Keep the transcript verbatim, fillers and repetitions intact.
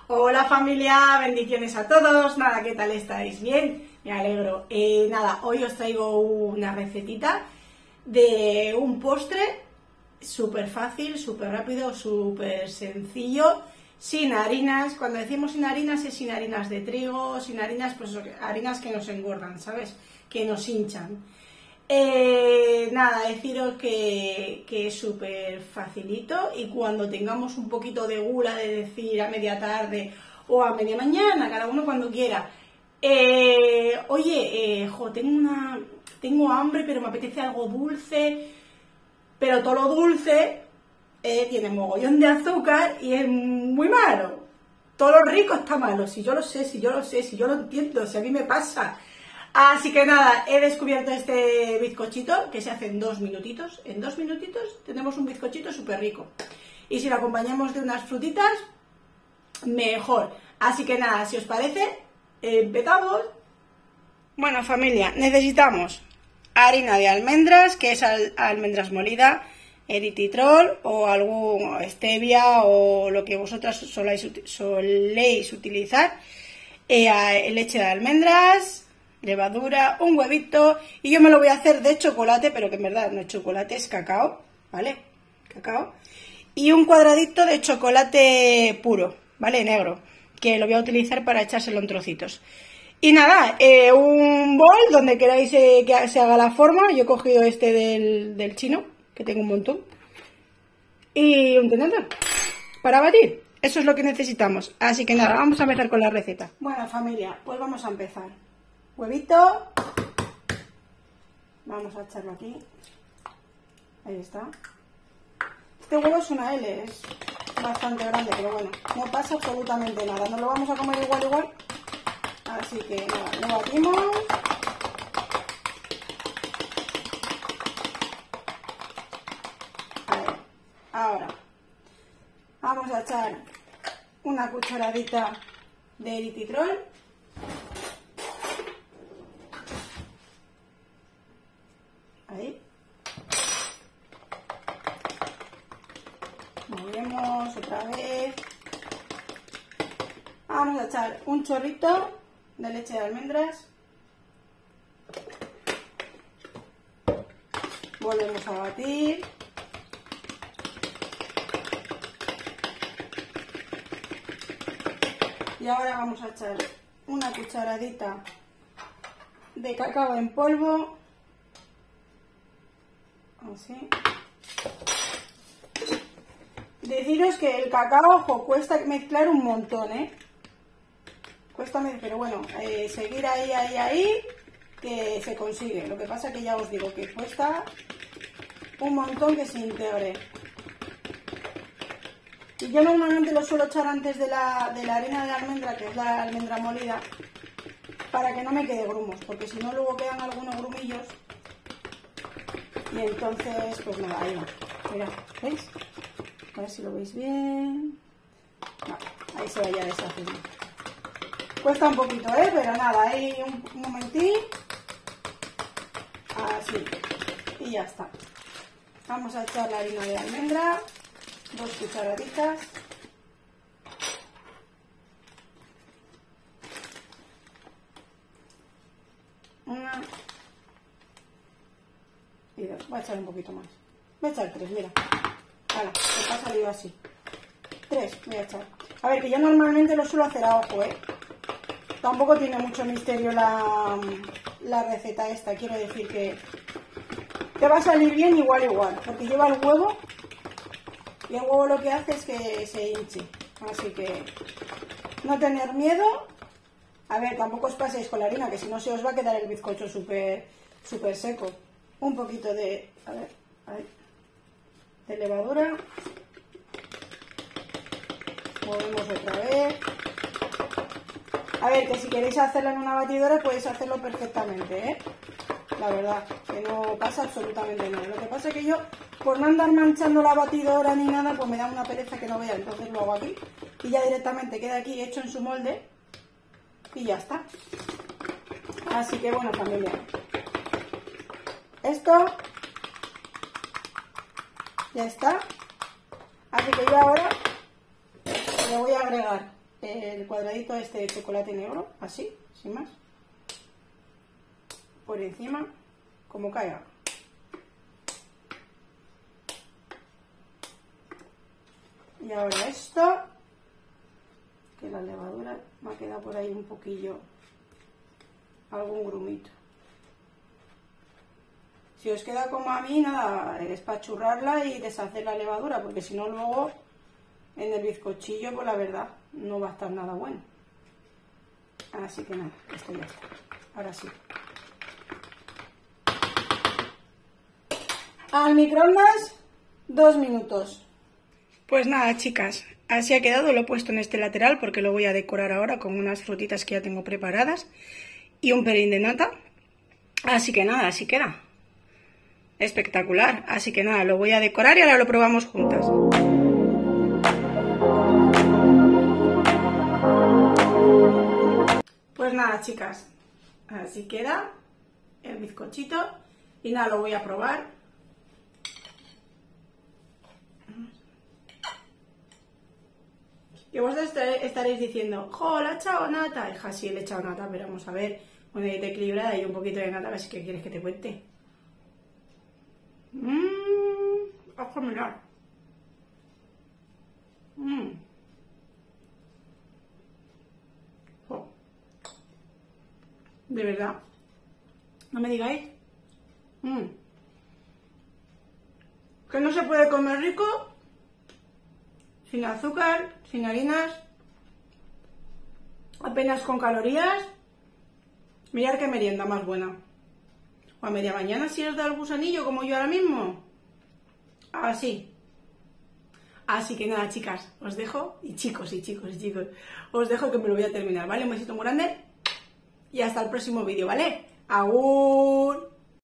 Hola familia, bendiciones a todos. Nada, ¿qué tal estáis? ¿Bien? Me alegro. Eh, nada, hoy os traigo una recetita de un postre súper fácil, súper rápido, súper sencillo, sin harinas. Cuando decimos sin harinas es sin harinas de trigo, sin harinas, pues harinas que nos engordan, ¿sabes? Que nos hinchan. Eh, nada, deciros que, que es súper facilito y cuando tengamos un poquito de gula de decir a media tarde o a media mañana, cada uno cuando quiera, eh, oye, eh, jo, tengo, una, tengo hambre pero me apetece algo dulce, pero todo lo dulce eh, tiene mogollón de azúcar y es muy malo. Todo lo rico está malo, si yo lo sé, si yo lo sé, si yo lo entiendo, si a mí me pasa. Así que nada, he descubierto este bizcochito que se hace en dos minutitos. En dos minutitos tenemos un bizcochito súper rico. Y si lo acompañamos de unas frutitas, mejor. Así que nada, si os parece, empezamos. Bueno familia, necesitamos harina de almendras, que es al almendras molida, eritritol o algún stevia o lo que vosotras soléis, soléis utilizar, eh, leche de almendras, levadura, un huevito, y yo me lo voy a hacer de chocolate, pero que en verdad no es chocolate, es cacao, ¿vale? Cacao. Y un cuadradito de chocolate puro, ¿vale? Negro, que lo voy a utilizar para echárselo en trocitos. Y nada, eh, un bol donde queráis eh, que se haga la forma. Yo he cogido este del, del chino, que tengo un montón. Y un tenedor para batir. Eso es lo que necesitamos. Así que nada, vamos a empezar con la receta. Bueno familia, pues vamos a empezar. Huevito, vamos a echarlo aquí, ahí está. Este huevo es una L, es bastante grande, pero bueno, no pasa absolutamente nada, nos lo vamos a comer igual igual, así que nada, lo batimos. A ver, ahora vamos a echar una cucharadita de eritritol. Ahí. Movemos otra vez. Vamos a echar un chorrito de leche de almendras. Volvemos a batir. Y ahora vamos a echar una cucharadita de cacao en polvo. Así. Deciros que el cacao, ojo, cuesta mezclar un montón, ¿eh? Cuesta mezclar, pero bueno, eh, seguir ahí, ahí, ahí, que se consigue. Lo que pasa que ya os digo que cuesta un montón que se integre. Y yo normalmente lo suelo echar antes de la, de la harina de almendra, que es la almendra molida, para que no me quede grumos, porque si no luego quedan algunos grumillos. Y entonces, pues nada, ahí va. Mirad, ¿veis? A ver si lo veis bien. No, ahí se vaya deshaciendo. Cuesta un poquito, ¿eh? Pero nada, ahí un, un momentín. Así. Y ya está. Vamos a echar la harina de almendra. Dos cucharaditas. Una. Y dos. Voy a echar un poquito más. Voy a echar tres, mira. Vale, me ha salido así. Tres voy a echar. A ver, que yo normalmente lo suelo hacer a ojo, ¿eh? Tampoco tiene mucho misterio la, la receta esta. Quiero decir que te va a salir bien igual, igual. Porque lleva el huevo. Y el huevo lo que hace es que se hinche. Así que no tener miedo. A ver, tampoco os paséis con la harina, que si no se os va a quedar el bizcocho súper súper seco. Un poquito de, a ver, ahí, de levadura. Movemos otra vez. A ver, que si queréis hacerlo en una batidora podéis hacerlo perfectamente, ¿eh? La verdad, que no pasa absolutamente nada. Lo que pasa es que yo, por no andar manchando la batidora ni nada, pues me da una pereza que no vea. Entonces lo hago aquí y ya directamente queda aquí hecho en su molde y ya está. Así que bueno familia, esto ya está. Así que yo ahora le voy a agregar el cuadradito este de chocolate negro, así, sin más, por encima, como caiga. Y ahora esto, que la levadura me ha quedado por ahí un poquillo, algún grumito. Si os queda como a mí, nada, espachurrarla y deshacer la levadura, porque si no luego en el bizcochillo, pues la verdad, no va a estar nada bueno. Así que nada, esto ya está. Ahora sí. Al microondas, dos minutos. Pues nada, chicas, así ha quedado. Lo he puesto en este lateral porque lo voy a decorar ahora con unas frutitas que ya tengo preparadas y un pelín de nata. Así que nada, así queda. Espectacular. Así que nada, lo voy a decorar y ahora lo probamos juntas. Pues nada, chicas, así queda el bizcochito y nada, lo voy a probar. Y vosotros estaréis diciendo, ¡jo, le ha echado nata! Hija, sí, le he echado nata, pero vamos a ver, una dieta equilibrada y un poquito de nata, a ver si quieres que te cuente. Mmm, ojo, mirar. Mmm. Oh. De verdad. No me digáis. Mmm. Que no se puede comer rico sin azúcar, sin harinas, apenas con calorías. Mirad qué merienda más buena. O a media mañana si os da el gusanillo como yo ahora mismo. Así. Así que nada, chicas, os dejo. Y chicos, y chicos, y chicos, os dejo que me lo voy a terminar, ¿vale? Un besito muy grande. Y hasta el próximo vídeo, ¿vale? ¡Agur!